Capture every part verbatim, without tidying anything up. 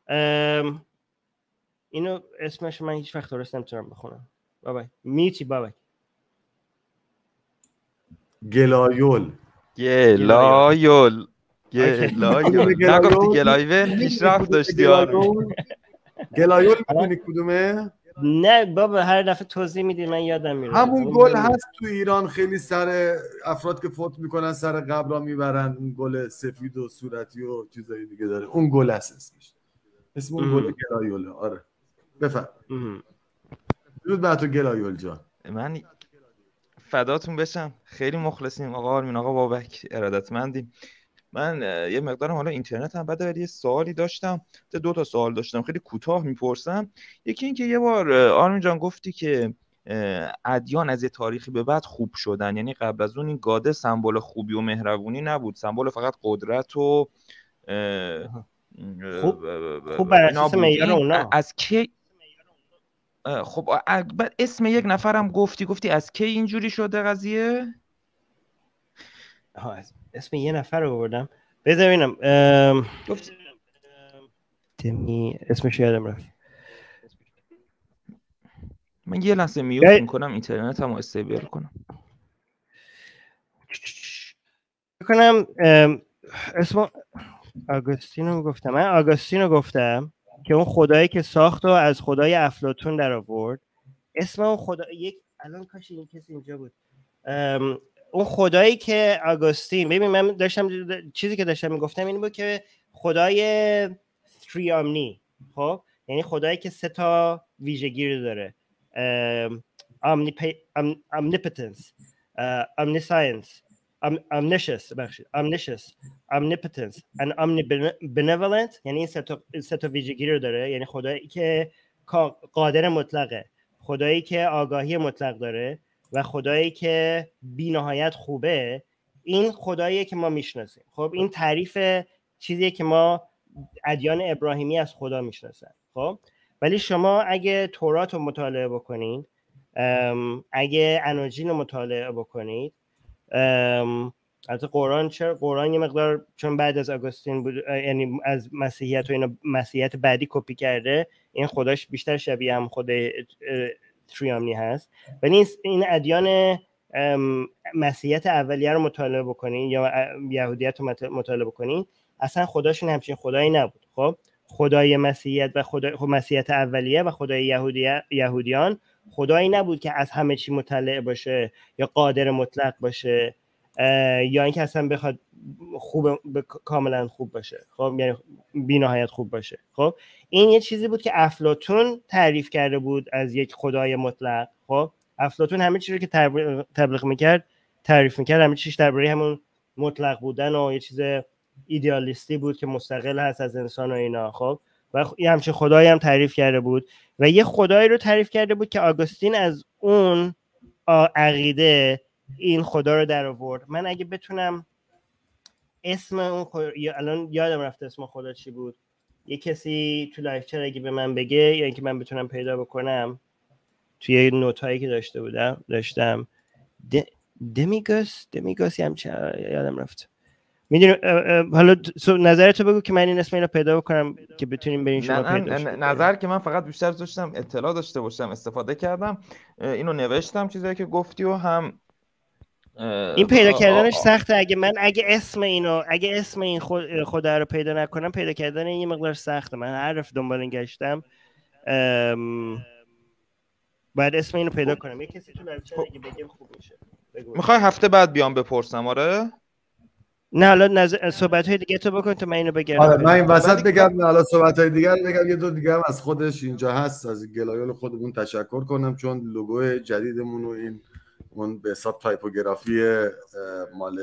اینو اسمش من هیچ وقت درست نمیتونم بخونم. بابا میچی بابا گلایول گلایول گلایول نگفتی گلایول پیشرفت داشتی آرمین. گلایول میدونی کدومه؟ نه بابا هر دفعه توضیح میدی من یادم میره. همون گل هست تو ایران خیلی سر افراد که فوت میکنن سر قبرا میبرن، اون گل سفید و صورتی و چیزایی دیگه داره، اون گل هست اسمش، اسم اون گل گلایوله. آره بفهم. درود بر تو گلایول جان. من فداتون بشم، خیلی مخلصیم آقا آرمین، آقا بابک، ارادتمندیم. من یه مقدارم حالا اینترنت هم بده، ولی یه سوالی داشتم، دو تا سوال داشتم خیلی کوتاه میپرسم. یکی این که یه بار آرمین جان گفتی که ادیان از یه تاریخی به بعد خوب شدن، یعنی قبل از اون این گاده سمبل خوبی و مهربونی نبود، سمبل فقط قدرت و خوب خوب بر اساس معیار اونا. از کی خب بعد اسم یک نفرم گفتی گفتی از کی اینجوری شده قضیه؟ ها اسم یه نفر رو بردم بذار ببینم. ام... گفتی دمی اسمش یادم رفت. من یه لحظه میوت میکنم اینترنتمو استیبل کنم. کنم اسم آگوستینو گفتم. من آگوستینو گفتم که اون خدایی که ساخت و از خدای افلاطون در آورد. اسم اون خدا یک الان کاش این کسی اینجا بود. اون خدایی که آگوستین، ببین من داشتم چیزی که داشتم میگفتم این بود که خدای تریامنی، خب یعنی خدایی که سه تا ویژگی رو داره، omnipotence, omniscience, omniscience بخشید omniscience, omnipotence and omnibenevolent، یعنی این سه تا سه تا ویژگی رو داره، یعنی خدایی که قادر مطلقه، خدایی که آگاهی مطلق داره و خدایی که بی نهایت خوبه. این خداییه که ما میشناسیم. خب این تعریف چیزیه که ما ادیان ابراهیمی از خدا میشناسن. خب ولی شما اگه تورات رو مطالعه بکنید، اگه اناجیل رو مطالعه بکنید، البته قرآن چرا قرآن یه مقدار چون بعد از آگوستین بود، یعنی از مسیحیت و اینا مسیحیت بعدی کپی کرده، این خداش بیشتر شبیه هم خود تریامنی هست. ولی این ادیان مسیحیت اولیه رو مطالعه بکنین یا یهودیت رو مطالعه بکنین، اصلا خداشون همچین خدایی نبود. خب خدای مسیحیت و خدای مسیحیت اولیه و خدای یهودی یهودیان خدایی نبود که از همه چی مطلع باشه یا قادر مطلق باشه یا اینکه اصلا بخواد خوب کاملا خوب باشه، خب یعنی بی‌نهایت خوب باشه. خب این یه چیزی بود که افلاطون تعریف کرده بود از یک خدای مطلق. خب افلاطون همه چیزی رو که تبلیغ میکرد تعریف میکرد همه چیز درباره همون مطلق بودن و یه چیز ایدئالیستی بود که مستقل هست از انسان و اینا. خب و یه همچین خدایی هم تعریف کرده بود و یه خدایی رو تعریف کرده بود که آگوستین از اون عقیده این خدا رو در آورد. من اگه بتونم اسم اون خدا، یا الان یادم رفته اسم خدا چی بود، یه کسی تو لایف چت اگه به من بگه یا اینکه من بتونم پیدا بکنم توی نوتایی که داشته بودم داشتم د... دمیگوس دمیگوس هم چه یادم رفت. میدونی حالا نظرتو بگو که من این اسم اینو پیدا بکنم که بتونیم بریم شما پیدا کنیم. نظر که من فقط بیشتر داشتم اطلاع داشته باشم استفاده کردم، اینو نوشتم چیزایی که گفتی و هم این پیدا کردنش سخته. اگه من اگه اسم اینو اگه اسم این خود خدا رو پیدا نکنم پیدا کردن این یه مقدار سخته. من هر رفت دنبال این گشتم ام... باید اسم اینو پیدا کنم. یه کسی تو لایو چت اگه بگم خوب میشه. میخوای هفته بعد بیام بپرسم؟ آره نه حالا نظر صحبت‌های دیگه تو بکن تو من اینو بگم. آره من این وسط بگم حالا صحبت‌های دیگه رو بگم. یه دو دیگه هم از خودش اینجا هست، از گلایول خودمون تشکر کنم چون لوگو جدیدمون و این اون به حساب تایپوگرافی مال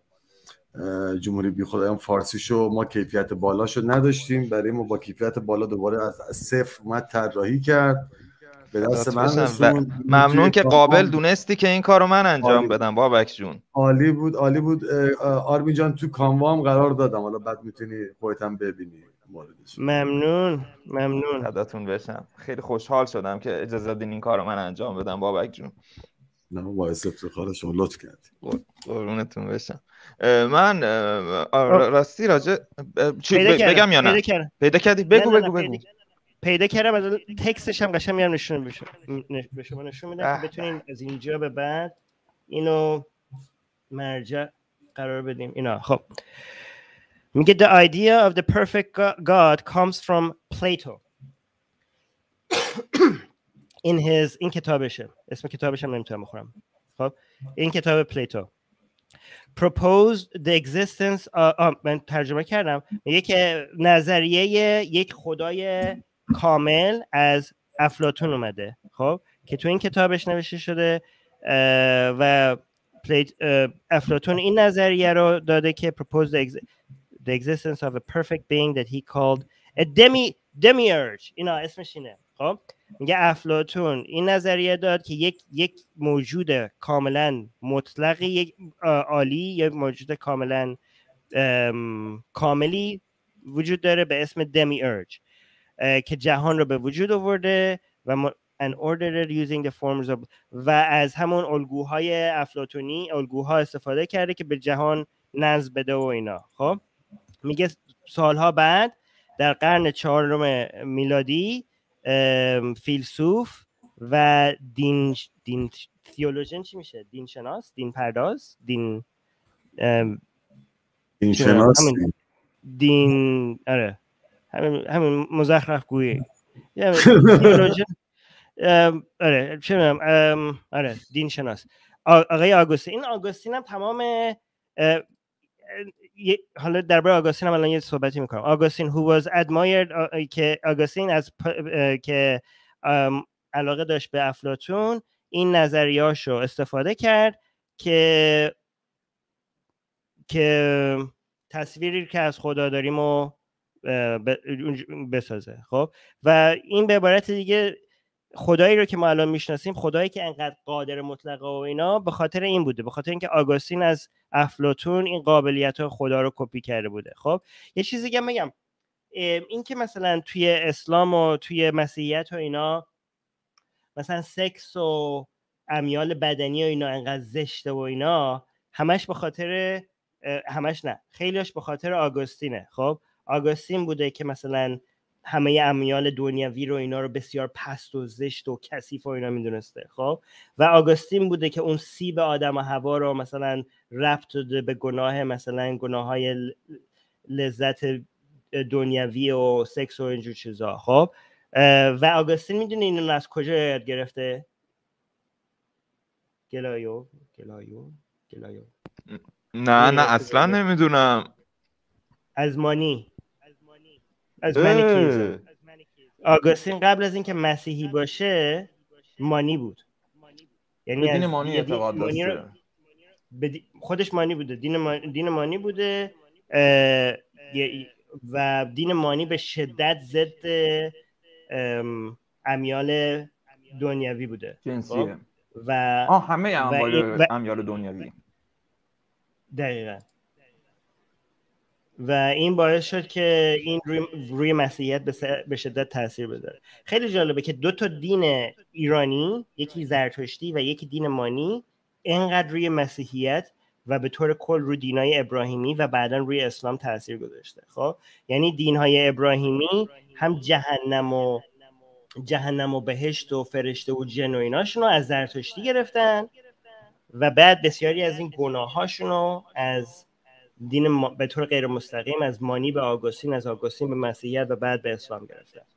جمهوری بی‌خدایان فارسیشو ما کیفیت بالاشو نداشتیم، برای ما با کیفیت بالا دوباره از صفر اومد طراحی کرد به دست من رسون. ممنون که قابل دونستی که این کارو من انجام بدم بابک جون. عالی بود عالی بود آرمین جان. تو کانوا هم قرار دادم، حالا بعد میتونی خودت هم ببینی موردش. ممنون ممنون فداتون بشم. خیلی خوشحال شدم که اجازه دادین این کارو من انجام بدم بابک جون. نه باعث افتخار شما، لطف کردید. قربونتون بشم. من راستی راجع چی بگم یا نه؟ پیدا کردی؟ بگو بگو بگو. پیدا کردم، از تکستش هم قشنگ میام نشون بشه به شما نشون میدم که بتونین از اینجا به بعد اینو مرجع قرار بدیم. اینا خب میگه the idea of the perfect God comes from Plato in his این کتابشه، اسم کتابش هم نمیتونم بخورم. خب این کتاب پلیتو proposed the existence of، من ترجمه کردم، میگه که نظریه یک خدای کامل از افلاطون اومده، خب که تو این کتابش نوشته شده و افلاطون این نظریه رو داده که proposed the, ex the existence of a perfect being that he called a demi demiurge. اینا اسمش اینه. خب میگه افلاطون این نظریه داد که یک یک موجود کاملا مطلق، یک عالی، یک موجود کاملا کاملی وجود داره به اسم demiurge که جهان رو به وجود آورده و and ordered using the forms of، و از همون الگوهای افلاطونی الگوها استفاده کرده که به جهان نظم بده و اینا. خب میگه سالها بعد در قرن چهارم میلادی فیلسوف و دین دین تئولوژن چی میشه؟ دین شناس، دین پرداز، دین دین شناس، دین آره همین همین مزخرف گویی تئولوژن آره چه میدونم آره دین شناس آقای آگوستین. این آگوستین هم تمام حالا درباره آگوستین هم الان یه صحبتی میکنم. آگوستین who was admired، که آگوستین از که علاقه داشت به افلاطون، این نظریه‌اشو استفاده کرد که که تصویری که از خدا داریم رو بسازه. خب و این به عبارت دیگه خدایی رو که ما الان میشناسیم، خدایی که انقدر قادر مطلق و اینا، به خاطر این بوده، به خاطر اینکه آگوستین از افلاطون این قابلیت خدا رو کپی کرده بوده. خب یه چیزی دیگه میگم، این که مثلا توی اسلام و توی مسیحیت و اینا مثلا سکس و امیال بدنی و اینا انقدر زشته و اینا، همش به خاطر همش نه خیلیش به خاطر آگوستینه. خب آگوستین بوده که مثلا همه امیال دنیوی رو اینا رو بسیار پست و زشت و کثیف و اینا میدونسته. خب و آگوستین بوده که اون سیب آدم و حوا رو مثلا ربط داده به گناه، مثلا گناههای لذت دنیوی و سکس و اینجور چیزا. خب و آگوستین میدونه اینو از کجا یاد گرفته؟ گلایو گلایو گلایو نه نه اصلا نمیدونم. از مانی از منیکیزم. آگوستین قبل از اینکه مسیحی باشه مانی بود، یعنی دین مانی اعتقاد داشته. خودش مانی بوده، دین مانی, دین مانی بوده و دین مانی به شدت ضد امیال دنیوی بوده، جنسیه و آه همه امیال و... امیال دنیوی. دقیقاً. و این باعث شد که این روی, روی مسیحیت به شدت تاثیر بذاره. خیلی جالبه که دو تا دین ایرانی، یکی زرتشتی و یکی دین مانی، اینقدر روی مسیحیت و به طور کل روی دینای ابراهیمی و بعداً روی اسلام تاثیر گذاشته. خب یعنی دینهای ابراهیمی هم جهنم و جهنم و بهشت و فرشته و جن و ایناشون رو از زرتشتی گرفتن و بعد بسیاری از این گناهاشون رو از دین ما... به طور غیر مستقیم از مانی به آگوستین، از آگوستین به مسیحیت و بعد به اسلام گرفتن.